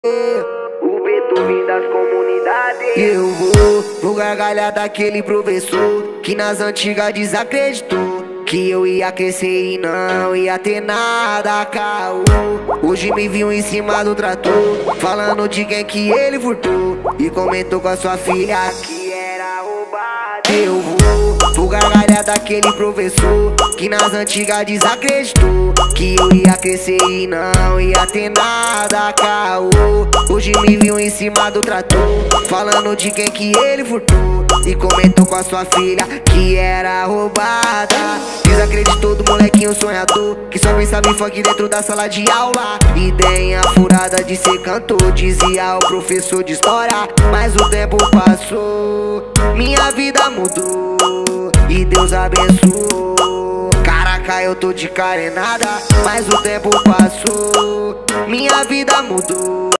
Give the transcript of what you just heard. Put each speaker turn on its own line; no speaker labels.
O Beethoven das comunidades.
Eu vou gargalhar daquele professor que nas antigas desacreditou que eu ia crescer e não ia ter nada, caô. Hoje me viu em cima do trator, falando de quem que ele furtou, e comentou com a sua filha que era roubada. Eu vou gargalhar daquele professor que nas antigas desacreditou que eu ia crescer e não ia ter nada, caô. Hoje me viu em cima do trator, falando de quem que ele furtou, e comentou com a sua filha que era roubada. Desacreditou do molequinho sonhador que só pensava em funk dentro da sala de aula. Ideia furada de ser cantor, dizia o professor de história. Mas o tempo passou, minha vida mudou e Deus abençoou. Caraca, eu tô de carenada, mas o tempo passou, minha vida mudou.